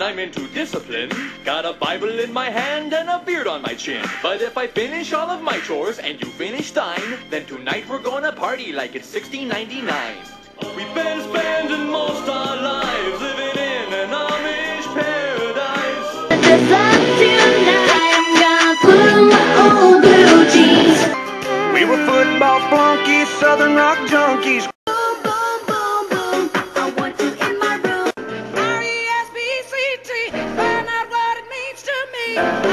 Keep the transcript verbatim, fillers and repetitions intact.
and I'm into discipline. Got a Bible in my hand and a beard on my chin. But if I finish all of my chores and you finish thine, then tonight we're gonna party like it's sixteen ninety-nine. We've been spending most our lives living in an Amish paradise. Just up tonight, I'm gonna put on my old blue jeans. We were football flunkies, southern rock junkies. Boom, boom, boom, boom, I want you in my room. R E S P C T, find out what it means to me.